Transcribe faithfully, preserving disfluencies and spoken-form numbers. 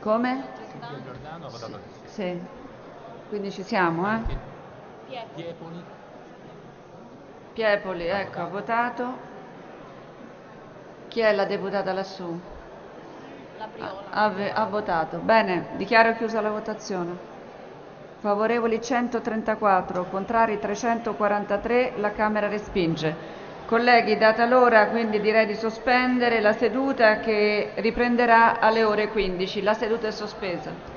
Come? Silvia Giordano ha votato sì. Sì. Quindi ci siamo, eh? Piepoli. Piepoli, ecco, ha votato. Chi è la deputata lassù? La Briola. Ha, ha- ha votato. Bene, dichiaro chiusa la votazione. Favorevoli centotrentaquattro, contrari trecentoquarantatré, la Camera respinge. Colleghi, data l'ora, quindi direi di sospendere la seduta che riprenderà alle ore quindici. La seduta è sospesa.